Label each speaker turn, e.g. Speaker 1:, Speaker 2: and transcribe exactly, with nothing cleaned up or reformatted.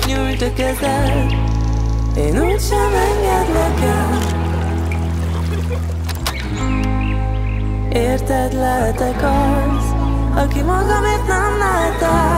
Speaker 1: nyújt a kezed, én úgysem engedlek el. Érted, lehetek az, aki magamért nem látál.